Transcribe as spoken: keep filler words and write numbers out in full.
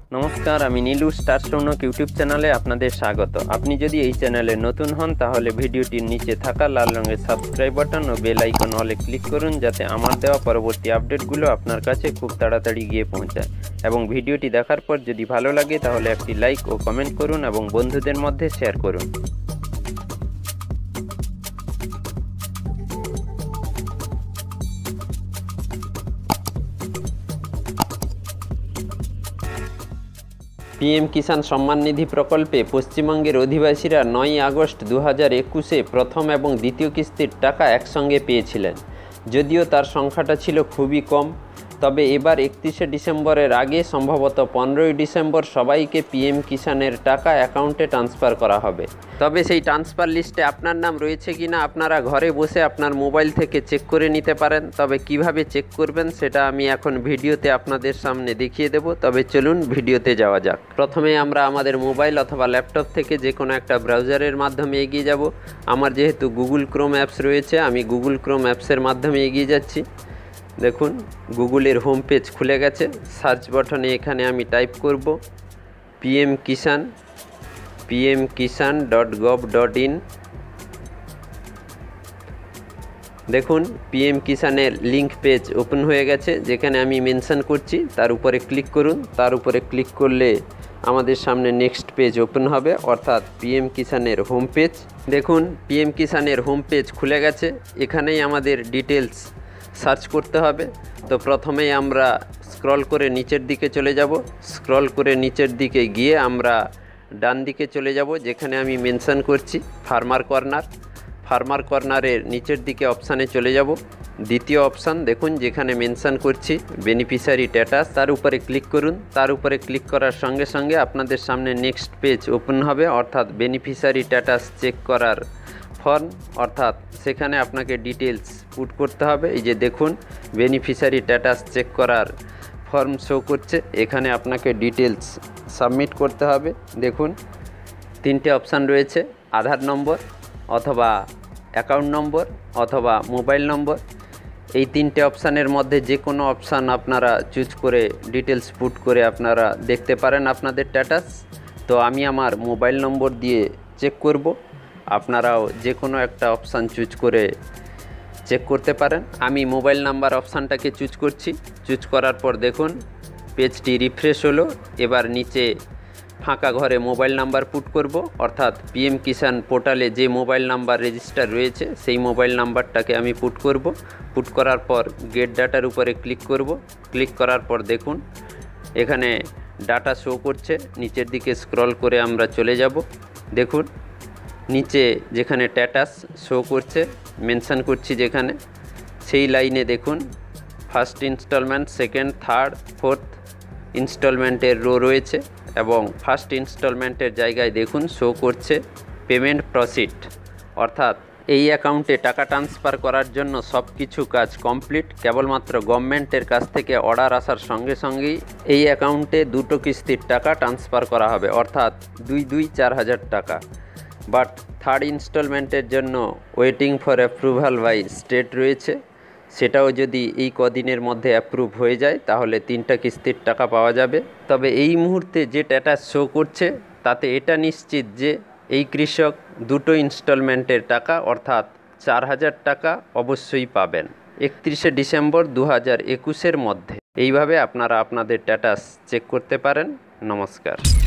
নমস্কার, আমি Nilu star Sounak YouTube চ্যানেলে আপনাদের স্বাগত। আপনি যদি এই চ্যানেলে নতুন হন তাহলে ভিডিওটির নিচে থাকা লাল রঙের সাবস্ক্রাইব বাটন ও বেল আইকন অলে ক্লিক করুন, যাতে আমার দেওয়া পরবর্তী আপডেটগুলো আপনার কাছে খুব তাড়াতাড়ি গিয়ে পৌঁছায়। এবং ভিডিওটি দেখার পর যদি ভালো লাগে তাহলে একটি লাইক ও কমেন্ট করুন এবং বন্ধুদের মধ্যে শেয়ার করুন। পিএম কিষাণ সম্মান নিধি প্রকল্পে পশ্চিমবঙ্গের অধিবাসীরা নয়ই আগস্ট দু হাজার একুশে প্রথম এবং দ্বিতীয় কিস্তির টাকা একসঙ্গে পেয়েছিলেন। যদিও তার সংখ্যাটা ছিল খুবই কম, তবে এবার একত্রিশে ডিসেম্বরের আগে সম্ভবত পনেরোই ডিসেম্বর সবাইকে পিএম কিষাণের টাকা অ্যাকাউন্টে ট্রান্সফার করা হবে। তবে সেই ট্রান্সফার লিস্টে আপনার নাম রয়েছে কি না আপনারা ঘরে বসে আপনার মোবাইল থেকে চেক করে নিতে পারেন। তবে কিভাবে চেক করবেন সেটা আমি এখন ভিডিওতে আপনাদের সামনে দেখিয়ে দেব। তবে চলুন ভিডিওতে যাওয়া যাক। প্রথমে আমরা আমাদের মোবাইল অথবা ল্যাপটপ থেকে যে কোনো একটা ব্রাউজারের মাধ্যমে এগিয়ে যাব। আমার যেহেতু গুগল ক্রোম অ্যাপস রয়েছে, আমি গুগল ক্রোম অ্যাপসের মাধ্যমে এগিয়ে যাচ্ছি। দেখুন গুগলের হোম পেজ খুলে গেছে। সার্চ বাটনে এখানে আমি টাইপ করব PM Kisan PM Kisan dot gov dot in. দেখুন পিএম কিষাণের লিঙ্ক পেজ ওপেন হয়ে গেছে, যেখানে আমি মেনশন করছি তার উপরে ক্লিক করুন। তার উপরে ক্লিক করলে আমাদের সামনে নেক্সট পেজ ওপেন হবে, অর্থাৎ পিএম কিষাণের হোম পেজ। দেখুন পিএম কিষাণের হোম পেজ খুলে গেছে। এখানেই আমাদের ডিটেলস সার্চ করতে হবে। তো প্রথমেই আমরা স্ক্রল করে নিচের দিকে চলে যাব। স্ক্রল করে নিচের দিকে গিয়ে আমরা ডান দিকে চলে যাব, যেখানে আমি মেনশন করছি ফার্মার কর্নার। ফার্মার কর্নারের নিচের দিকে অপশানে চলে যাব। দ্বিতীয় অপশান দেখুন, যেখানে মেনশন করছি বেনিফিশিয়ারি স্ট্যাটাস, তার উপরে ক্লিক করুন। তার উপরে ক্লিক করার সঙ্গে সঙ্গে আপনাদের সামনে নেক্সট পেজ ওপেন হবে, অর্থাৎ বেনিফিশিয়ারি স্ট্যাটাস চেক করার ফর্ম, অর্থাৎ সেখানে আপনাকে ডিটেলস পুট করতে হবে। এই যে দেখুন বেনিফিশিয়ারি স্ট্যাটাস চেক করার ফর্ম শো করছে, এখানে আপনাকে ডিটেলস সাবমিট করতে হবে। দেখুন তিনটে অপশান রয়েছে, আধার নম্বর অথবা অ্যাকাউন্ট নম্বর অথবা মোবাইল নম্বর। এই তিনটে অপশানের মধ্যে যে কোনো অপশান আপনারা চুজ করে ডিটেলস পুট করে আপনারা দেখতে পারেন আপনাদের স্ট্যাটাস। তো আমি আমার মোবাইল নম্বর দিয়ে চেক করব, আপনারাও যে কোনো একটা অপশান চুজ করে চেক করতে পারেন। আমি মোবাইল নাম্বার অপশানটাকে চুজ করছি। চুজ করার পর দেখুন পেজটি রিফ্রেশ হলো। এবার নিচে ফাঁকা ঘরে মোবাইল নাম্বার পুট করব, অর্থাৎ পিএম কিষাণ পোর্টালে যে মোবাইল নাম্বার রেজিস্টার রয়েছে সেই মোবাইল নাম্বারটাকে আমি পুট করব। পুট করার পর গেট ডাটার উপরে ক্লিক করব। ক্লিক করার পর দেখুন এখানে ডাটা শো করছে। নিচের দিকে স্ক্রল করে আমরা চলে যাব। দেখুন নিচে যেখানে স্ট্যাটাস শো করছে মেনশন করছি যেখানে, সেই লাইনে দেখুন first installment, second, third, fourth ইনস্টলমেন্টের রো রয়েছে এবং ফার্স্ট ইনস্টলমেন্টের জায়গায় দেখুন শো করছে পেমেন্ট প্রসিড, অর্থাৎ এই অ্যাকাউন্টে টাকা ট্রান্সফার করার জন্য সব কিছু কাজ কমপ্লিট। কেবলমাত্র গভর্নমেন্টের কাছ থেকে অর্ডার আসার সঙ্গে সঙ্গেই এই অ্যাকাউন্টে দুটো কিস্তির টাকা ট্রান্সফার করা হবে, অর্থাৎ দুই দুই চার হাজার টাকা। বাট থার্ড ইনস্টলমেন্টের জন্য waiting for approval by state রয়েছে, সেটাও যদি এই কদিনের মধ্যে অ্যাপ্রুভ হয়ে যায় তাহলে তিনটা কিস্তির টাকা পাওয়া যাবে। তবে এই মুহূর্তে যে স্ট্যাটাস শো করছে তাতে এটা নিশ্চিত যে এই কৃষক দুটো ইনস্টলমেন্টের টাকা অর্থাৎ চার হাজার টাকা অবশ্যই পাবেন একত্রিশে ডিসেম্বর দু হাজার একুশের মধ্যে। এইভাবে আপনারা আপনাদের স্ট্যাটাস চেক করতে পারেন। নমস্কার।